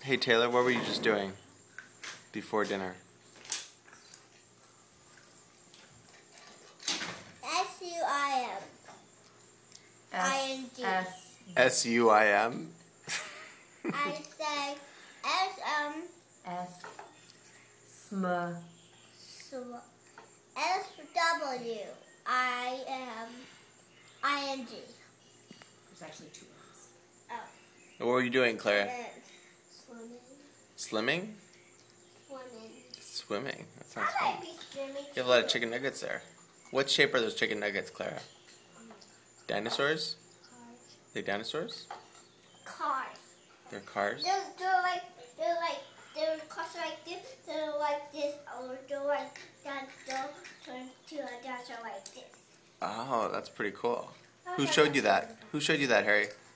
Hey Taylor, what were you just doing before dinner? S-U-I-M. I-N-G. S-U-I-M? I say S-M. S-M. S-W-I-M-I-N-G. There's actually two M's. Oh. What were you doing, Clara? Swimming. Slimming? Swimming. Swimming. That sounds I fun. might be swimming. You have a lot of chicken nuggets there. What shape are those chicken nuggets, Clara? Dinosaurs? Cars. They dinosaurs? Cars. They're cars? They're cars like this. They're like this, or they're like that. They'll turn to a dinosaur like this. Oh, that's pretty cool. Who showed you that? Who showed you that, Harry?